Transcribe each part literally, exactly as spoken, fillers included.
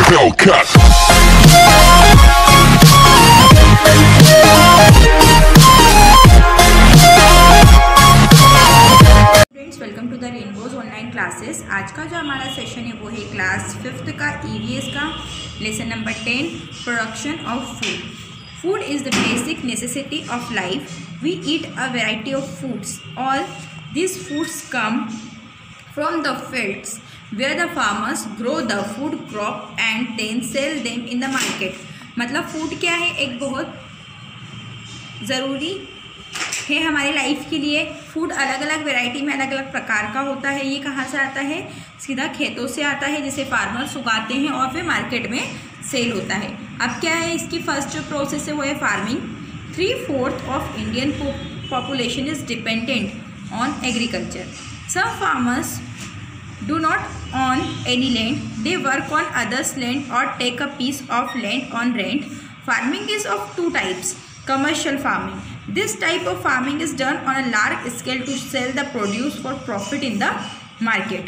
Hellcat. Friends, welcome to the Rainbows online classes. आज का जो हमारा सेशन है वो है क्लास फिफ्थ का ईवीएस का lesson number ten, production of food. Food is the basic necessity of life. We eat a variety of foods. All this foods come from the fields where the farmers grow the food crop and then sell them in the market। मतलब food क्या है, एक बहुत ज़रूरी है हमारी life के लिए। फूड अलग अलग वैरायटी में अलग अलग प्रकार का होता है। ये कहाँ से आता है? सीधा खेतों से आता है, जिसे फार्मर्स उगाते हैं और फिर मार्केट में सेल होता है। अब क्या है, इसकी फर्स्ट जो प्रोसेस है वो है farming. Three fourth of Indian population is dependent on agriculture. Some farmers do not own any land. They work on others' land or take a piece of land on rent. Farming is of two types. Commercial farming. This type of farming is done on a large scale to sell the produce for profit in the market.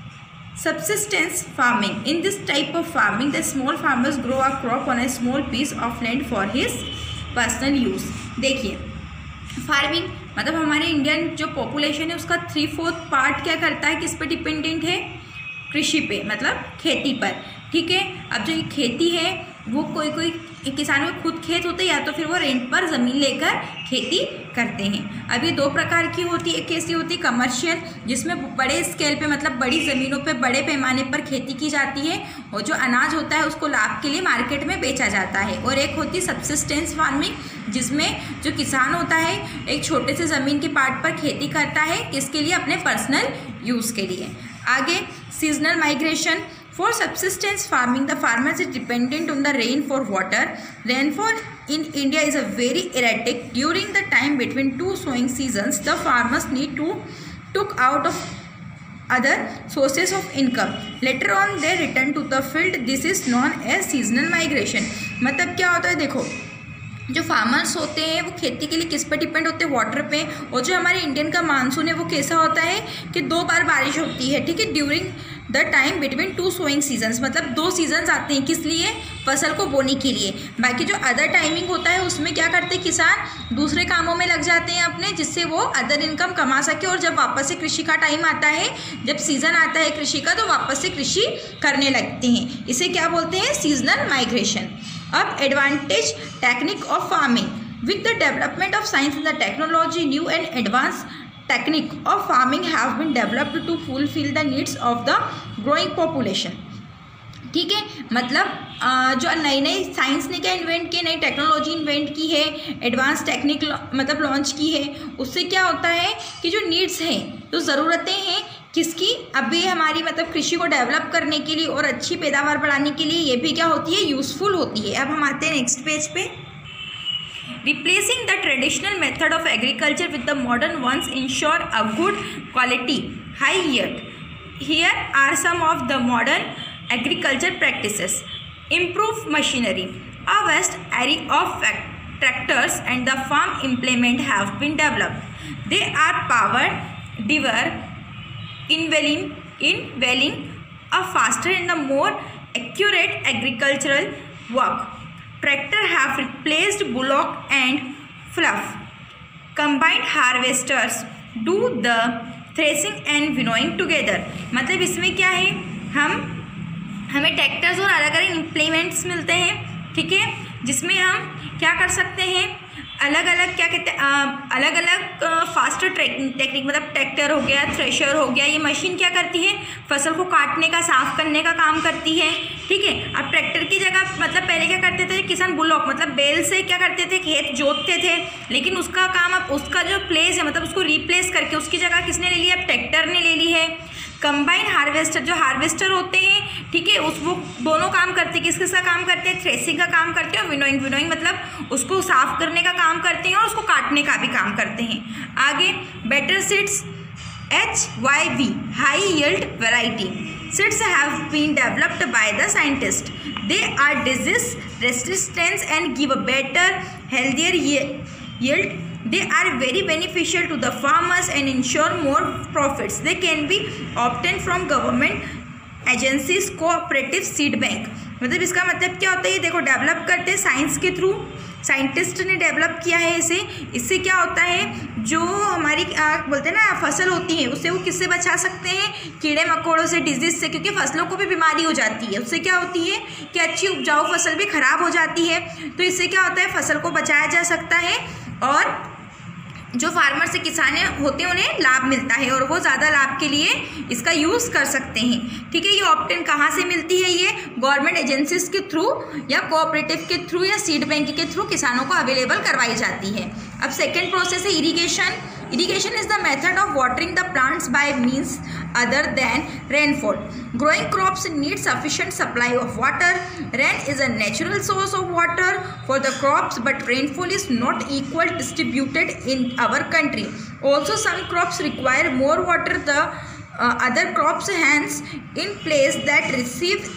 Subsistence farming. In this type of farming, the small farmers grow a crop on a small piece of land for his personal use. देखिए, farming मतलब हमारे Indian जो population है उसका three fourth part क्या करता है, किस पे डिपेंडेंट है? कृषि पे, मतलब खेती पर। ठीक है, अब जो ये खेती है वो कोई कोई किसानों के खुद खेत होते हैं या तो फिर वो रेंट पर ज़मीन लेकर खेती करते हैं। अब ये दो प्रकार की होती है। एक कैसी होती है? कमर्शियल, जिसमें बड़े स्केल पे मतलब बड़ी ज़मीनों पे बड़े पैमाने पर खेती की जाती है और जो अनाज होता है उसको लाभ के लिए मार्केट में बेचा जाता है। और एक होती है सब्सिस्टेंस फार्मिंग, जिसमें जो किसान होता है एक छोटे से ज़मीन के पार्ट पर खेती करता है, किसके लिए? अपने पर्सनल यूज़ के लिए। आगे seasonal migration. For subsistence farming, the farmers is dependent on the rain for water. Rainfall in India is a very erratic. During the time between two sowing seasons, the farmers need to took out of other sources of income. Later on, they return to the field. This is known as seasonal migration. मतलब क्या होता है? देखो, जो farmers होते हैं वो खेती के लिए किस पर डिपेंड होते हैं? वाटर पे। और जो हमारे इंडियन का मानसून है वो कैसा होता है कि दो बार बारिश होती है। ठीक है, during the time between two sowing seasons, मतलब दो सीजन्स आते हैं, किस लिए? फसल को बोने के लिए। बाकी जो अदर टाइमिंग होता है उसमें क्या करते हैं किसान? दूसरे कामों में लग जाते हैं अपने, जिससे वो अदर इनकम कमा सके। और जब वापस से कृषि का टाइम आता है, जब सीजन आता है कृषि का, तो वापस से कृषि करने लगते हैं। इसे क्या बोलते हैं? Seasonal migration. अब advantage technique of farming. With the development of science and the technology, new and advance technique of farming have been developed to fulfill the needs of the growing population। ठीक है, मतलब जो नई नई science ने क्या invent की, नई टेक्नोलॉजी इन्वेंट की है, एडवांस टेक्निक मतलब लॉन्च की है। उससे क्या होता है कि जो नीड्स हैं, जो ज़रूरतें हैं किसकी, अभी हमारी मतलब कृषि को डेवलप करने के लिए और अच्छी पैदावार बढ़ाने के लिए, ये भी क्या होती है? यूज़फुल होती है। अब हम आते हैं नेक्स्ट पेज पे। Replacing the traditional method of agriculture with the modern ones ensure a good quality, high yield. Here are some of the modern agriculture practices. Improve machinery. A vast array of tractors and the farm implement have been developed. They are powered, diver, invelling, invelling a faster and a more accurate agricultural work. Tractor have replaced bullock and fluff. Combined harvesters do the threshing and winnowing together। मतलब इसमें क्या है, हम हमें tractors और अलग अलग implements मिलते हैं। ठीक है, जिसमें हम क्या कर सकते हैं, अलग अलग क्या कहते हैं, अलग अलग फास्टर टेक्निक, मतलब ट्रैक्टर हो गया, थ्रेशर हो गया। ये मशीन क्या करती है? फसल को काटने का, साफ करने का काम करती है। ठीक है, अब ट्रैक्टर की जगह मतलब पहले क्या करते थे किसान? बुलॉक मतलब बैल से क्या करते थे? खेत जोतते थे। लेकिन उसका काम अब उसका जो प्लेस है, मतलब उसको रिप्लेस करके उसकी जगह किसने ले ली? अब ट्रैक्टर ने ले ली है। कंबाइन हार्वेस्टर, जो हार्वेस्टर होते हैं, ठीक है, उस वो दोनों काम करते हैं। किस किस का काम करते हैं? थ्रेसिंग का काम करते हैं और विनोइंग। विनोइंग मतलब उसको साफ करने का काम करते हैं और उसको काटने का भी काम करते हैं। आगे better seeds, H Y V, high yield variety. Seeds have been developed by the scientists. They are disease resistant and give a better, healthier yield. They are very beneficial to the farmers and ensure more profits. They can be obtained from government agencies cooperative seed bank, मतलब इसका मतलब क्या होता है, ये देखो develop करते हैं साइंस के थ्रू, साइंटिस्ट ने डेवलप किया है इसे। इससे क्या होता है, जो हमारी आ, बोलते हैं ना फसल होती है, उससे वो किससे बचा सकते हैं, कीड़े मकोड़ों से, डिजीज से, क्योंकि फसलों को भी बीमारी हो जाती है। उससे क्या होती है कि अच्छी उपजाऊ फसल भी खराब हो जाती है। तो इससे क्या होता है, फसल को बचाया जा सकता है और जो फार्मर से किसान होते हैं उन्हें लाभ मिलता है और वो ज़्यादा लाभ के लिए इसका यूज़ कर सकते हैं। ठीक है, ये ऑप्टेन कहाँ से मिलती है, ये गवर्नमेंट एजेंसीज के थ्रू या कोऑपरेटिव के थ्रू या सीड बैंक के थ्रू किसानों को अवेलेबल करवाई जाती है। अब सेकेंड प्रोसेस है irrigation. Irrigation is the method of watering the plants by means other than rainfall. Growing crops need sufficient supply of water. Rain is a natural source of water for the crops, but rainfall is not equal distributed in our country. Also, some crops require more water than uh, other crops. Hence, in place that receive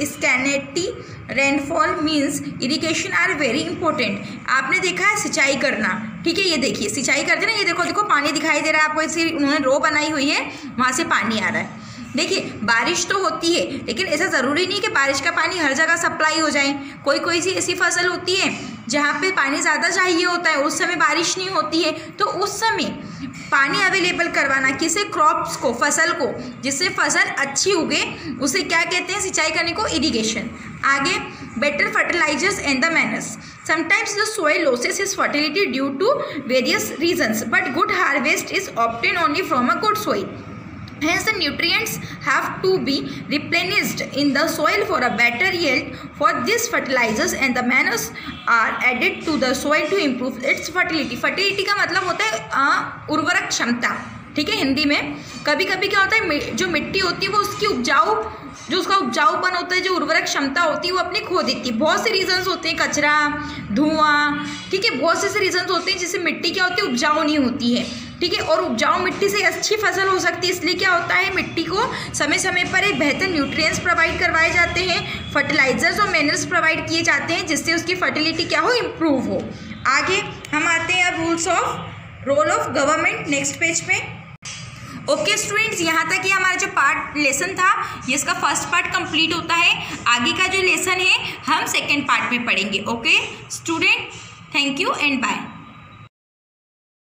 scanty rainfall means irrigation are very important. आपने देखा है सिंचाई करना, ठीक है, ये देखिए सिंचाई करते ना, ये देखो देखो पानी दिखाई दे रहा है आपको, इसी उन्होंने रो बनाई हुई है, वहाँ से पानी आ रहा है। देखिए बारिश तो होती है, लेकिन ऐसा ज़रूरी नहीं कि बारिश का पानी हर जगह सप्लाई हो जाए। कोई कोई सी ऐसी फसल होती है जहाँ पे पानी ज़्यादा चाहिए होता है, उस समय बारिश नहीं होती है, तो उस समय पानी अवेलेबल करवाना किसे, क्रॉप्स को, फसल को, जिससे फसल अच्छी उगे, उसे क्या कहते हैं, सिंचाई करने को इरिगेशन। आगे better fertilizers and the manures. Sometimes the soil loses its fertility due to various reasons, but good harvest is obtained only from a good soil. Hence, the nutrients have to be replenished in the soil for a better yield. For this, fertilizers and the manners are added to the soil to improve its fertility. Fertility का मतलब होता है उर्वरक क्षमता, ठीक है। हिंदी में कभी कभी क्या होता है, जो मिट्टी होती है वो उसकी उपजाऊ, जो उसका उपजाऊपन होता है, जो उर्वरक क्षमता होती है वो अपनी खो देती है। बहुत से रीजंस होते हैं, कचरा, धुआं, ठीक है, बहुत से रीजंस होते हैं जिससे मिट्टी क्या होती है, उपजाऊ नहीं होती है, ठीक है। और उपजाऊ मिट्टी से अच्छी फसल हो सकती है, इसलिए क्या होता है, मिट्टी को समय समय पर एक बेहतर न्यूट्रिएंट्स प्रोवाइड करवाए जाते हैं, फर्टिलाइजर्स और मिनरल्स प्रोवाइड किए जाते हैं, जिससे उसकी फर्टिलिटी क्या हो, इम्प्रूव हो। आगे हम आते हैं अब rules of role of government, next page पे। ओके स्टूडेंट्स, यहाँ तक ही हमारा जो पार्ट लेसन था, ये इसका फर्स्ट पार्ट कंप्लीट होता है। आगे का जो लेसन है हम सेकेंड पार्ट में पढ़ेंगे। Okay student, thank you and bye.